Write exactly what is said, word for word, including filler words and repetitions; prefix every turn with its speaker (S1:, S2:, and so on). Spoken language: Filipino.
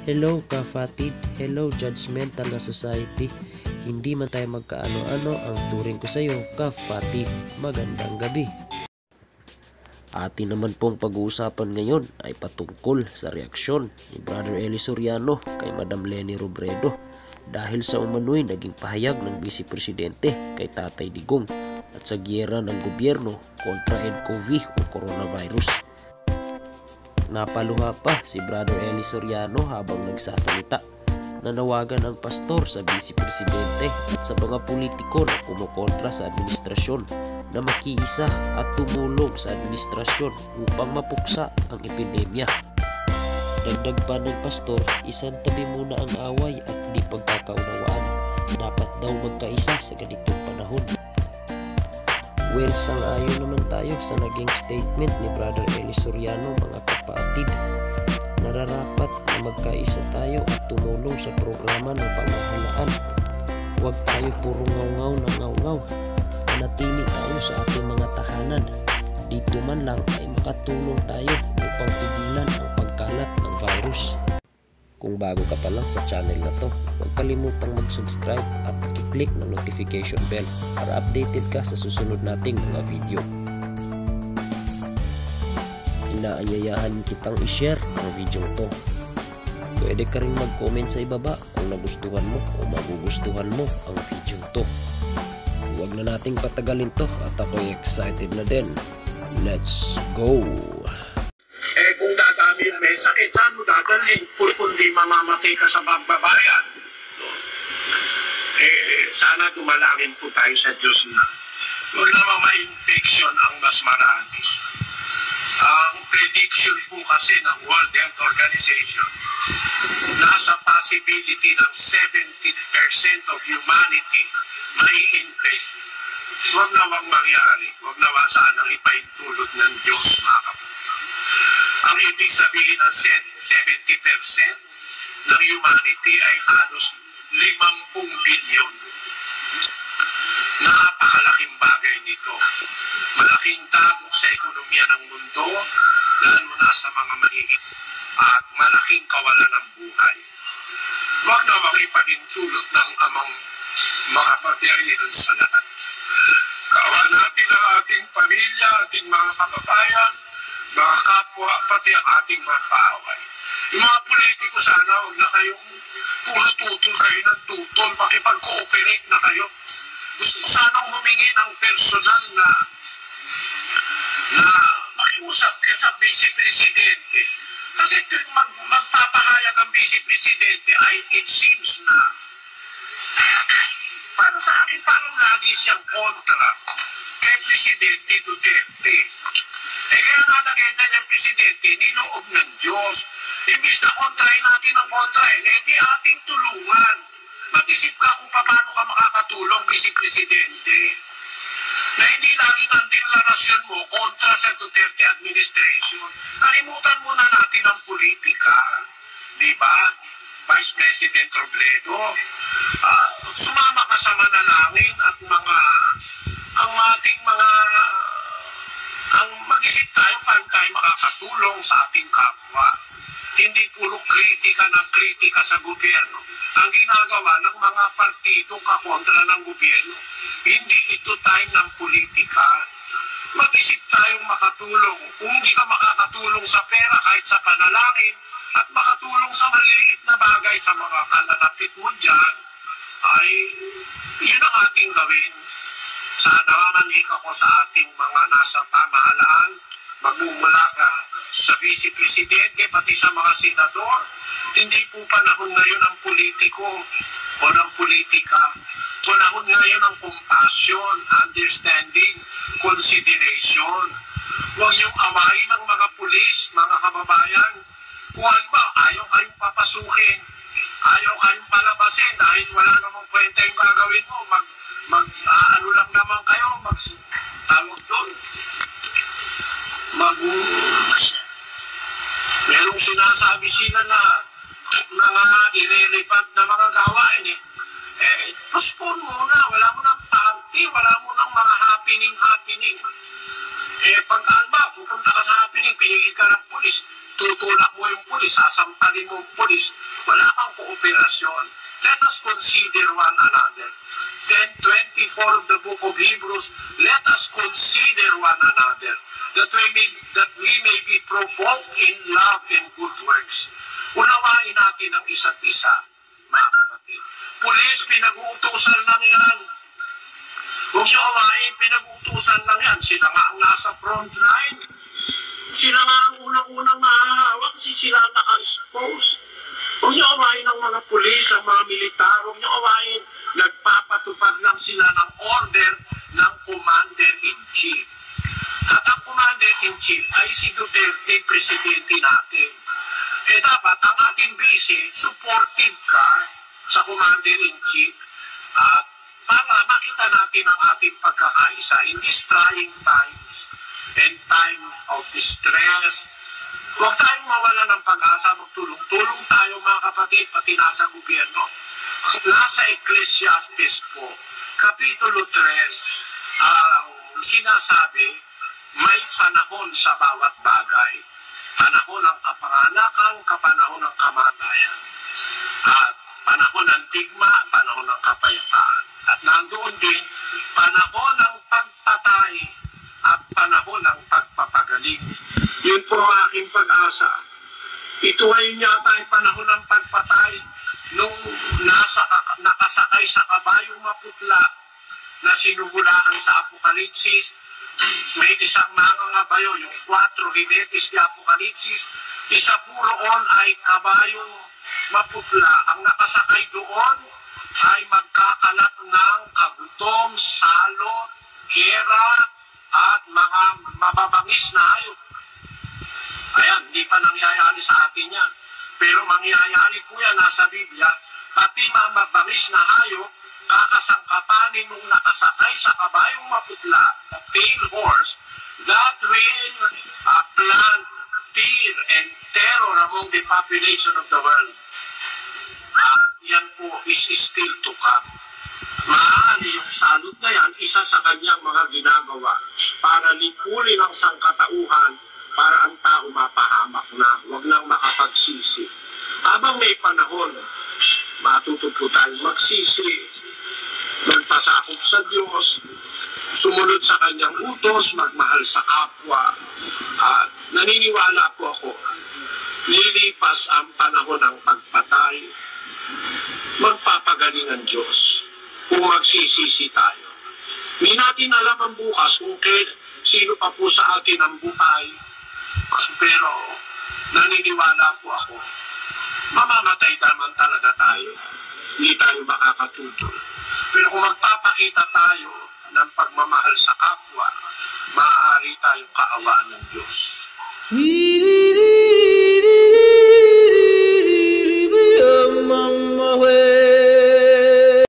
S1: Hello kafatid, hello judgmental na society. Hindi man tayo magkaano-ano, ang turing ko sa iyo, kafatid. Magandang gabi. Atin naman pong pag-uusapan ngayon ay patungkol sa reaksyon ni Brother Eli Soriano kay Madam Leni Robredo dahil sa umano'y naging pahayag ng Vice Presidente kay Tatay Digong at sa giyera ng gobyerno kontra N C O V o coronavirus. Napaluha pa si Brother Eli Soriano habang nagsasalita. Nanawagan ang pastor sa Vice Presidente at sa mga politiko na kumukontra sa administrasyon na makiisa at tumulong sa administrasyon upang mapuksa ang epidemya. Dagdag pa ng pastor, isang tabi muna ang away at di pagkakaunawaan. Dapat daw magkaisa sa ganitong panahon. Well, sang-ayon naman tayo sa naging statement ni Brother Eli Soriano, mga kapatid. Nararapat na magkaisa tayo at tumulong sa programa ng pamahalaan. Huwag tayo puro ngaw-ngaw na ngaw-ngaw. Manatili tayo sa ating mga tahanan. Dito man lang ay makatulong tayo upang pigilan ang pagkalat ng virus. Kung bago ka pa lang sa channel na to, huwag kalimutang mag-subscribe at pakiclick ng notification bell para updated ka sa susunod nating mga video. Inaanyayahan kitang i-share ang video to. Pwede ka rin mag-comment sa ibaba kung nagustuhan mo o magugustuhan mo ang video to. Huwag na nating patagalin to at ako'y excited na din. Let's go!
S2: Eh kung dadami may sakit, saan mo dadalhin? Kundi mamamatay ka sa magbabayan. Eh sana dumalangin po tayo sa Diyos na huwag naman ma-infection ang mas marami. Ang prediction po kasi ng World Health Organization, nasa possibility ng seventy percent of humanity may infect. Huwag nawang mangyari. Huwag naman sanang ipahintulot ng Diyos, mga kapatid. Ang ibig sabihin ng seventy percent ng humanity ay halos limampu bilyon. Napakalaking bagay nito. Malaking dagok sa ekonomiya ng mundo, lalo na sa mga mahihit, at malaking kawalan ng buhay. Huwag namang ipahintulot ng amang makapagyarihan sa lahat. Kawan natin ang ating pamilya, ating mga kababayan, mga kapwa, pati ang ating mga kaaway. Yung mga politiko sana, huwag na kayong puro tutol kayo ng tutol, makipag-cooperate na kayo. Gusto ko sanang humingi ng personal na na makiusap kayo sa Vice Presidente. Kasi tuwing mag, magpapahayag ang Vice Presidente, ay it seems na para sa akin, parang lagi siyang kontra kay Presidente Duterte. Eh kaya nalagay na niyang Presidente, niloob ng Diyos. Imbis na kontrahin natin ang kontrahin, eh di ating tulungan. Mag-isip ka kung paano ka makakatulong, Vice Presidente. Na hindi laging ang deklarasyon mo kontra sa Duterte administration. Kalimutan muna natin ang politika. Di ba? Vice President Robredo, uh, sumama ka sa manalangin at mga ang ating mga ang mag-isip tayo paano tayo makakatulong sa ating kapwa. Hindi puro kritika ng kritika sa gobyerno. Ang ginagawa ng mga partidong kakontra ng gobyerno, hindi ito time ng politika. Mag-isip tayong makatulong. Kung hindi ka makakatulong sa pera kahit sa panalangin, at makatulong sa maliliit na bagay sa mga kalalapit mo dyan, ay yun ang ating gawin. Sana manig ako sa ating mga nasa pamahalaan, magmumula ka sa Vice Presidente, pati sa mga senador. Hindi po panahon ngayon ng politiko o ng politika. Panahon ngayon ng compassion, understanding, consideration. Huwag yung awayin ng mga pulis, mga kababayan. Kung ba, ayaw kayong papasukin, ayaw kayong palabasin dahil wala namang kwenta yung gagawin mo. Mag, mag uh, ano lang naman kayo, mag, tawag doon. Mag, merong sinasabi sila na mga irrelevant na mga gawain eh. Eh, postpone muna, wala mo ng party, wala mo ng mga happening-happening. Eh, pag alba, pupunta ka sa happening, pinigil ka ng pulis, tutulak mo yung pulis, sasampalin mo yung pulis, wala kang kooperasyon. Let us consider one another. ten twenty-four of the book of Hebrews, let us consider one another, that we may, that we may be provoked in love and good works. Unawain natin ang isa't isa, mga kapatid. Pulis, pinag-uutusan lang yan. Huwag niyo awain, pinag-uutusan lang yan. Sila nga ang nasa front line. Sila nga ang unang-unang mahahawak kasi sila ang naka-expose. Huwag niyo awain ang mga pulis, ang mga militar. Huwag niyo awain, nagpapatupad lang sila ng order ng Commander-in-Chief. At ang Commander-in-Chief ay si Duterte, Presidente natin. Eh dapat ang ating vice, supportive ka sa Commander-in-Chief at para makita natin ang ating pagkakaisa in these trying times and times of distress. Huwag tayong mawala ng pag-asa, magtulong-tulong tayo mga kapatid, pati nasa gobyerno. Nasa Ecclesiastes po, Kapitulo three, ang uh, sinasabi, may panahon sa bawat bagay. Panahon ng kapanganakan, kapanahon ng kamatayan. At panahon ng tigma, panahon ng kapayapaan. At nandoon din, panahon ng pagpatay at panahon ng pagpapagaling. Yun po ang aking pag-asa. Ito ay yata ay panahon ng pagpatay nung nasa, nakasakay sa kabayong maputla na sinugulaan sa Apokalipsis. May isang mangangabayo, yung quattro jinetes de Apokalipsis. Isa po roon ay kabayong maputla. Ang nakasakay doon ay magkakalat ng kagutom, salot, gera, at mga mababangis na hayop. Ayan, hindi pa nangyayari sa atin yan. Pero mangyayari po yan, nasa Biblia, pati mababangis na hayop, kakasangkapanin nung nakasakay sa kabayong maputla, the pale horse, that will uh, plant fear and terror among the population of the world. Uh, yan po is still to come. Maaari yung salot na yan, isa sa kanyang mga ginagawa para lipunin ang sangkatauhan para ang tao mapahamak na, huwag nang makapagsisi. Habang may panahon, matuto po tayong magsisi, magpasakop sa Diyos, sumunod sa kanyang utos, magmahal sa kapwa. At naniniwala po ako, lilipas ang panahon ng pagpatay, magpapagaling ang Diyos kung magsisisi tayo. Hindi natin alam ang bukas kung kaya, sino pa po sa atin ang buhay, pero naniniwala po ako, mamamatay naman talaga tayo. Hindi tayo makakatutol. Pero kung magpapakita tayo ng pagmamahal sa kapwa, maaari tayong kaawaan ng Diyos.